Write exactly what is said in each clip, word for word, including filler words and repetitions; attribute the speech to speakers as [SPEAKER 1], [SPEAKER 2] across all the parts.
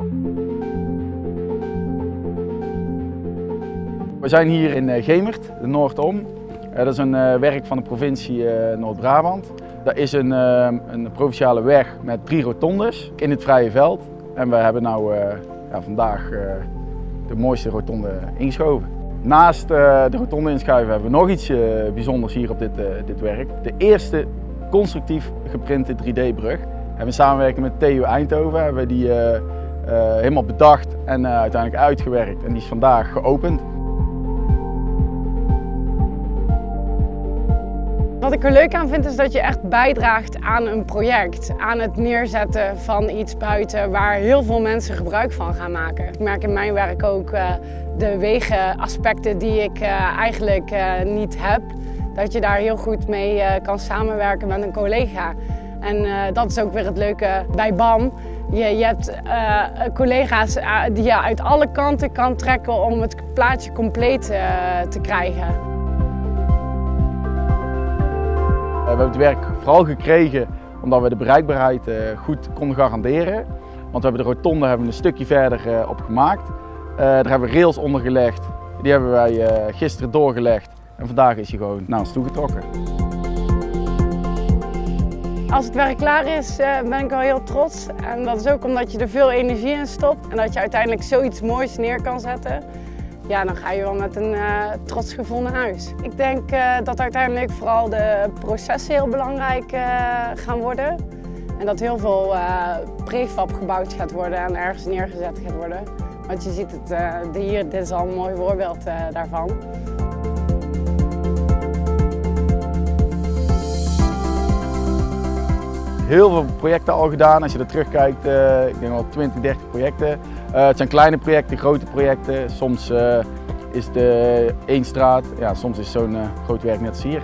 [SPEAKER 1] We zijn hier in Gemert, de Noordom. Dat is een werk van de provincie Noord-Brabant. Dat is een, een provinciale weg met drie rotondes in het vrije veld. En we hebben nou, ja, vandaag de mooiste rotonde ingeschoven. Naast de rotonde inschuiven hebben we nog iets bijzonders hier op dit, dit werk. De eerste constructief geprinte drie D brug. En we samenwerken met T U Eindhoven hebben we die uh, uh, helemaal bedacht en uh, uiteindelijk uitgewerkt. En die is vandaag geopend.
[SPEAKER 2] Wat ik er leuk aan vind is dat je echt bijdraagt aan een project. Aan het neerzetten van iets buiten waar heel veel mensen gebruik van gaan maken. Ik merk in mijn werk ook uh, de wegenaspecten die ik uh, eigenlijk uh, niet heb. Dat je daar heel goed mee uh, kan samenwerken met een collega. En uh, dat is ook weer het leuke bij B A M. Je, je hebt uh, collega's uh, die je uit alle kanten kan trekken om het plaatje compleet uh, te krijgen.
[SPEAKER 1] We hebben het werk vooral gekregen omdat we de bereikbaarheid goed konden garanderen. Want we hebben de rotonde hebben we een stukje verder op gemaakt. Daar hebben we rails onder gelegd. Die hebben wij gisteren doorgelegd en vandaag is hij gewoon naar ons toegetrokken.
[SPEAKER 2] Als het werk klaar is ben ik wel heel trots. En dat is ook omdat je er veel energie in stopt en dat je uiteindelijk zoiets moois neer kan zetten. Ja, dan ga je wel met een uh, trots gevoel naar huis. Ik denk uh, dat uiteindelijk vooral de processen heel belangrijk uh, gaan worden. En dat heel veel uh, prefab gebouwd gaat worden en ergens neergezet gaat worden. Want je ziet het uh, hier, dit is al een mooi voorbeeld uh, daarvan.
[SPEAKER 1] Heel veel projecten al gedaan. Als je er terugkijkt, uh, ik denk wel twintig, dertig projecten. Uh, het zijn kleine projecten, grote projecten. Soms uh, is de één straat, ja, soms is zo'n uh, groot werk net als hier.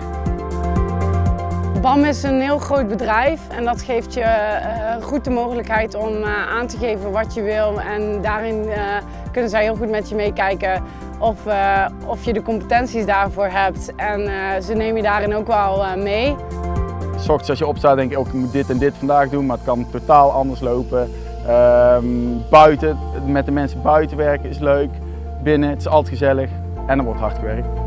[SPEAKER 2] B A M is een heel groot bedrijf en dat geeft je uh, goed de mogelijkheid om uh, aan te geven wat je wil. En daarin uh, kunnen zij heel goed met je meekijken of, uh, of je de competenties daarvoor hebt. En uh, ze nemen je daarin ook wel uh, mee.
[SPEAKER 1] 'S Ochtends als je opstaat denk je ook, ik moet dit en dit vandaag doen, maar het kan totaal anders lopen. Um, buiten, met de mensen buiten werken is leuk, binnen, het is altijd gezellig en er wordt hard gewerkt.